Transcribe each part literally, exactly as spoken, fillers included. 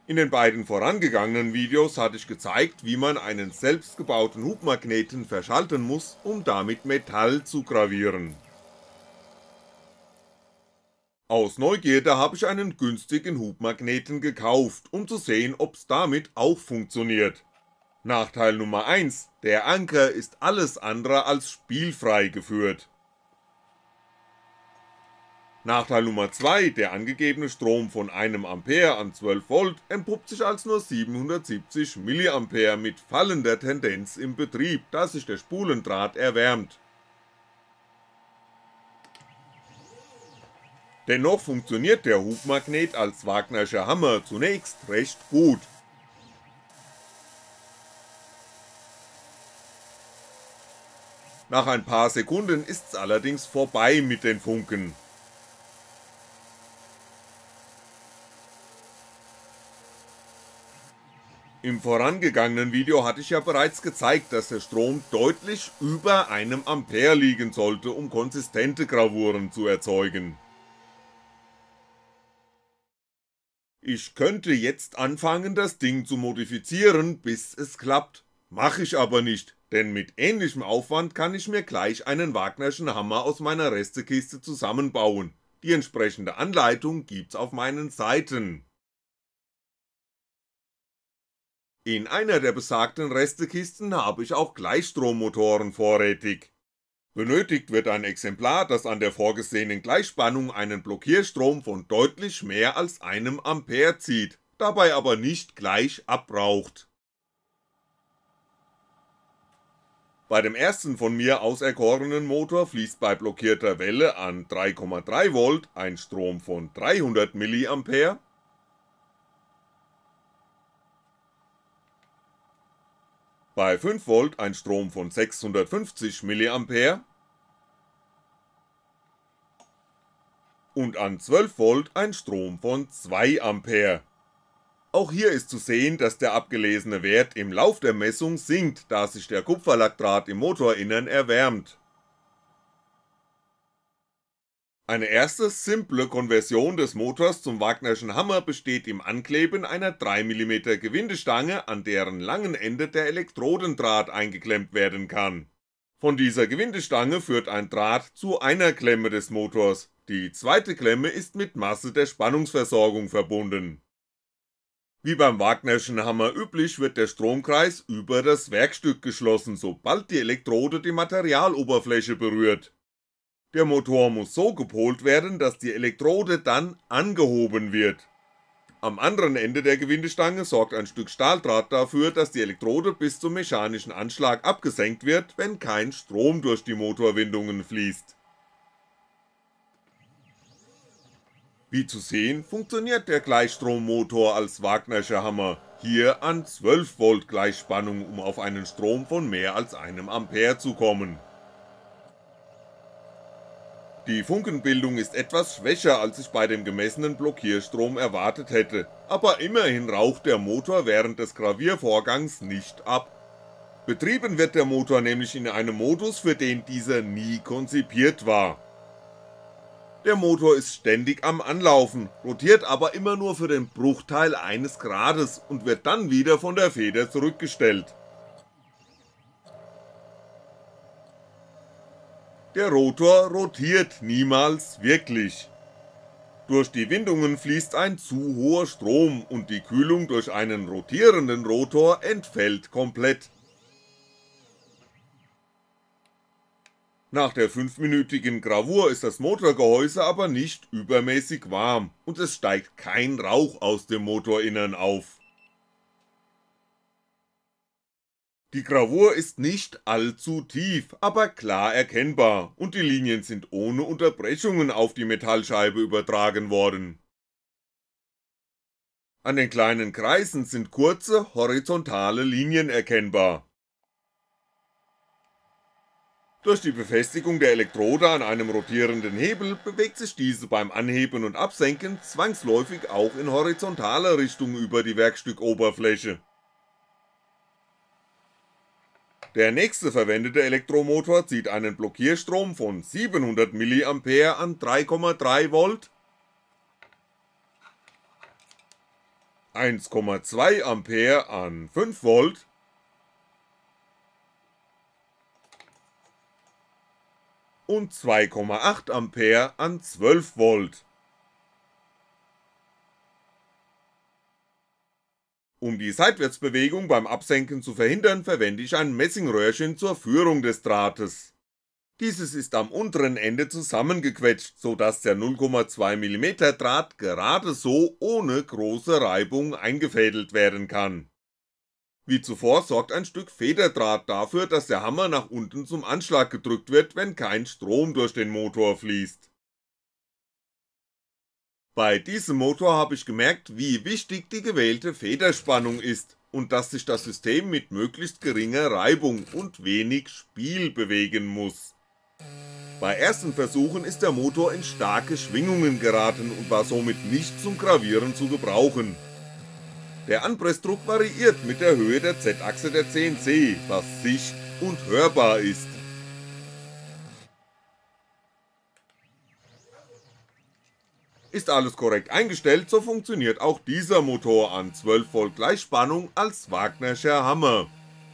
In den beiden vorangegangenen Videos hatte ich gezeigt, wie man einen selbstgebauten Hubmagneten verschalten muss, um damit Metall zu gravieren. Aus Neugierde habe ich einen günstigen Hubmagneten gekauft, um zu sehen, ob's damit auch funktioniert. Nachteil Nummer eins: Der Anker ist alles andere als spielfrei geführt. Nachteil Nummer zwei: Der angegebene Strom von einem Ampere an zwölf Volt entpuppt sich als nur siebenhundertsiebzig Milliampere mit fallender Tendenz im Betrieb, da sich der Spulendraht erwärmt. Dennoch funktioniert der Hubmagnet als Wagnerscher Hammer zunächst recht gut. Nach ein paar Sekunden ist's allerdings vorbei mit den Funken. Im vorangegangenen Video hatte ich ja bereits gezeigt, dass der Strom deutlich über einem Ampere liegen sollte, um konsistente Gravuren zu erzeugen. Ich könnte jetzt anfangen, das Ding zu modifizieren, bis es klappt, mache ich aber nicht, denn mit ähnlichem Aufwand kann ich mir gleich einen Wagnerschen Hammer aus meiner Restekiste zusammenbauen. Die entsprechende Anleitung gibt's auf meinen Seiten. In einer der besagten Restekisten habe ich auch Gleichstrommotoren vorrätig. Benötigt wird ein Exemplar, das an der vorgesehenen Gleichspannung einen Blockierstrom von deutlich mehr als einem Ampere zieht, dabei aber nicht gleich abbraucht. Bei dem ersten von mir auserkorenen Motor fließt bei blockierter Welle an drei Komma drei Volt ein Strom von dreihundert Milliampere, bei fünf Volt ein Strom von sechshundertfünfzig Milliampere und an zwölf Volt ein Strom von zwei Ampere. Auch hier ist zu sehen, dass der abgelesene Wert im Lauf der Messung sinkt, da sich der Kupferlackdraht im Motorinnern erwärmt. Eine erste simple Konversion des Motors zum Wagnerschen Hammer besteht im Ankleben einer drei Millimeter Gewindestange, an deren langen Ende der Elektrodendraht eingeklemmt werden kann. Von dieser Gewindestange führt ein Draht zu einer Klemme des Motors, die zweite Klemme ist mit Masse der Spannungsversorgung verbunden. Wie beim Wagnerschen Hammer üblich wird der Stromkreis über das Werkstück geschlossen, sobald die Elektrode die Materialoberfläche berührt. Der Motor muss so gepolt werden, dass die Elektrode dann angehoben wird. Am anderen Ende der Gewindestange sorgt ein Stück Stahldraht dafür, dass die Elektrode bis zum mechanischen Anschlag abgesenkt wird, wenn kein Strom durch die Motorwindungen fließt. Wie zu sehen, funktioniert der Gleichstrommotor als Wagnerscher Hammer, hier an zwölf Volt Gleichspannung, um auf einen Strom von mehr als einem Ampere zu kommen. Die Funkenbildung ist etwas schwächer, als ich bei dem gemessenen Blockierstrom erwartet hätte, aber immerhin raucht der Motor während des Graviervorgangs nicht ab. Betrieben wird der Motor nämlich in einem Modus, für den dieser nie konzipiert war. Der Motor ist ständig am Anlaufen, rotiert aber immer nur für den Bruchteil eines Grades und wird dann wieder von der Feder zurückgestellt. Der Rotor rotiert niemals wirklich. Durch die Windungen fließt ein zu hoher Strom und die Kühlung durch einen rotierenden Rotor entfällt komplett. Nach der fünfminütigen Gravur ist das Motorgehäuse aber nicht übermäßig warm und es steigt kein Rauch aus dem Motorinnern auf. Die Gravur ist nicht allzu tief, aber klar erkennbar und die Linien sind ohne Unterbrechungen auf die Metallscheibe übertragen worden. An den kleinen Kreisen sind kurze, horizontale Linien erkennbar. Durch die Befestigung der Elektrode an einem rotierenden Hebel bewegt sich diese beim Anheben und Absenken zwangsläufig auch in horizontaler Richtung über die Werkstückoberfläche. Der nächste verwendete Elektromotor zieht einen Blockierstrom von siebenhundert Milliampere an drei Komma drei Volt eins Komma zwei Ampere an fünf Volt und zwei Komma acht Ampere an zwölf Volt. Um die Seitwärtsbewegung beim Absenken zu verhindern, verwende ich ein Messingröhrchen zur Führung des Drahtes. Dieses ist am unteren Ende zusammengequetscht, so dass der null Komma zwei Millimeter Draht gerade so ohne große Reibung eingefädelt werden kann. Wie zuvor sorgt ein Stück Federdraht dafür, dass der Hammer nach unten zum Anschlag gedrückt wird, wenn kein Strom durch den Motor fließt. Bei diesem Motor habe ich gemerkt, wie wichtig die gewählte Federspannung ist und dass sich das System mit möglichst geringer Reibung und wenig Spiel bewegen muss. Bei ersten Versuchen ist der Motor in starke Schwingungen geraten und war somit nicht zum Gravieren zu gebrauchen. Der Anpressdruck variiert mit der Höhe der Z-Achse der C N C, was sicht- und hörbar ist. Ist alles korrekt eingestellt, so funktioniert auch dieser Motor an zwölf Volt Gleichspannung als Wagnerscher Hammer.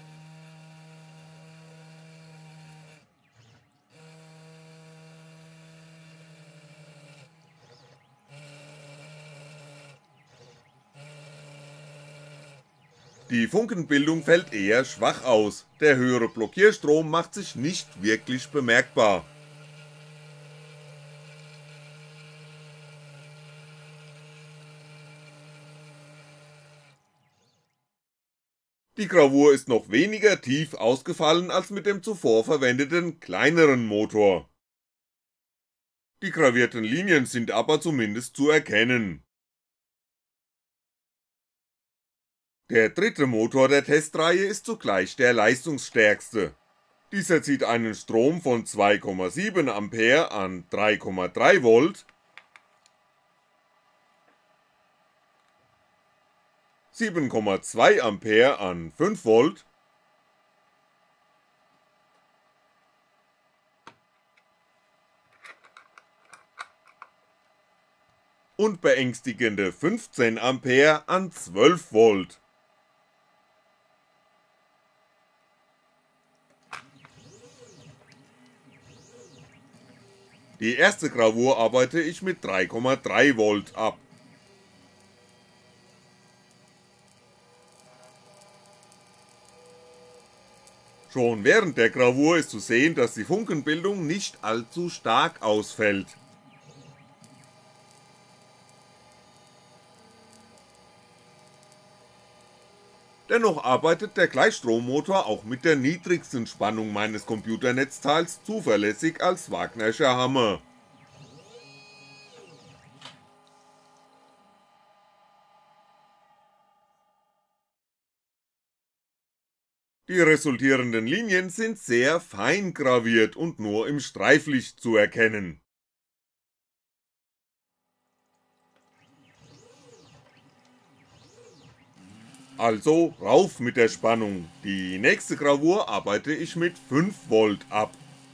Die Funkenbildung fällt eher schwach aus, der höhere Blockierstrom macht sich nicht wirklich bemerkbar. Die Gravur ist noch weniger tief ausgefallen als mit dem zuvor verwendeten kleineren Motor. Die gravierten Linien sind aber zumindest zu erkennen. Der dritte Motor der Testreihe ist zugleich der leistungsstärkste. Dieser zieht einen Strom von zwei Komma sieben Ampere an drei Komma drei Volt, sieben Komma zwei Ampere an fünf Volt und beängstigende fünfzehn Ampere an zwölf Volt. Die erste Gravur arbeite ich mit drei Komma drei Volt ab. Schon während der Gravur ist zu sehen, dass die Funkenbildung nicht allzu stark ausfällt. Dennoch arbeitet der Gleichstrommotor auch mit der niedrigsten Spannung meines Computernetzteils zuverlässig als Wagnerscher Hammer. Die resultierenden Linien sind sehr fein graviert und nur im Streiflicht zu erkennen. Also rauf mit der Spannung, die nächste Gravur arbeite ich mit fünf Volt ab.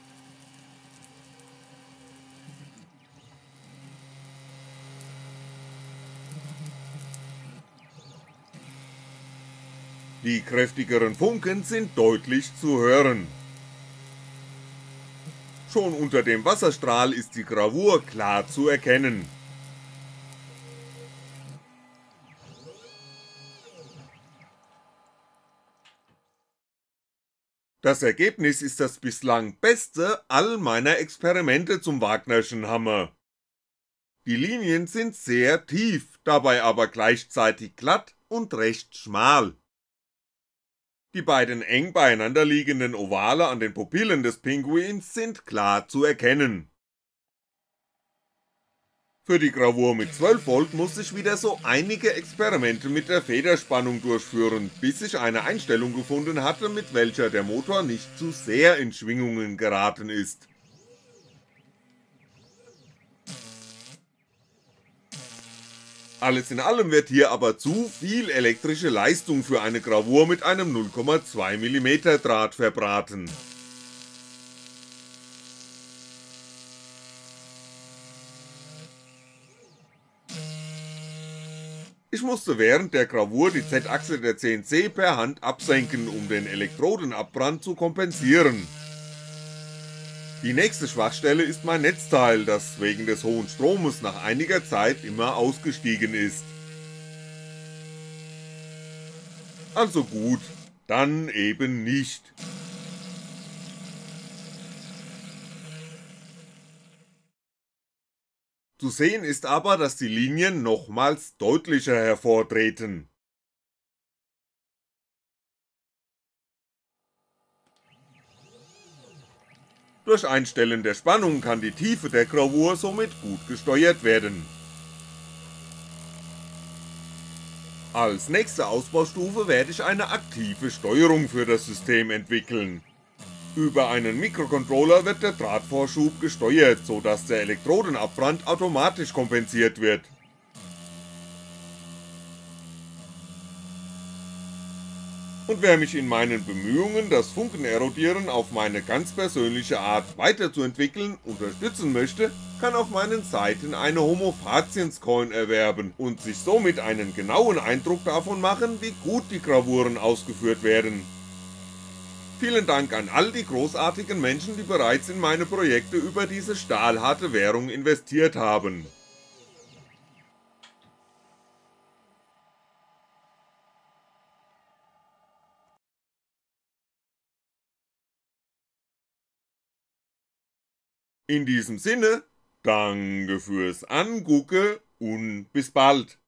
Die kräftigeren Funken sind deutlich zu hören. Schon unter dem Wasserstrahl ist die Gravur klar zu erkennen. Das Ergebnis ist das bislang beste all meiner Experimente zum Wagnerschen Hammer. Die Linien sind sehr tief, dabei aber gleichzeitig glatt und recht schmal. Die beiden eng beieinander liegenden Ovale an den Pupillen des Pinguins sind klar zu erkennen. Für die Gravur mit zwölf Volt musste ich wieder so einige Experimente mit der Federspannung durchführen, bis ich eine Einstellung gefunden hatte, mit welcher der Motor nicht zu sehr in Schwingungen geraten ist. Alles in allem wird hier aber zu viel elektrische Leistung für eine Gravur mit einem null Komma zwei Millimeter Draht verbraten. Ich musste während der Gravur die Z-Achse der C N C per Hand absenken, um den Elektrodenabbrand zu kompensieren. Die nächste Schwachstelle ist mein Netzteil, das wegen des hohen Stromes nach einiger Zeit immer ausgestiegen ist. Also gut, dann eben nicht. Zu sehen ist aber, dass die Linien nochmals deutlicher hervortreten. Durch Einstellen der Spannung kann die Tiefe der Gravur somit gut gesteuert werden. Als nächste Ausbaustufe werde ich eine aktive Steuerung für das System entwickeln. Über einen Mikrocontroller wird der Drahtvorschub gesteuert, so dass der Elektrodenabbrand automatisch kompensiert wird. Und wer mich in meinen Bemühungen, das Funkenerodieren auf meine ganz persönliche Art weiterzuentwickeln, unterstützen möchte, kann auf meinen Seiten eine Homophaziens-Coin erwerben und sich somit einen genauen Eindruck davon machen, wie gut die Gravuren ausgeführt werden. Vielen Dank an all die großartigen Menschen, die bereits in meine Projekte über diese stahlharte Währung investiert haben. In diesem Sinne, danke fürs Angucke und bis bald.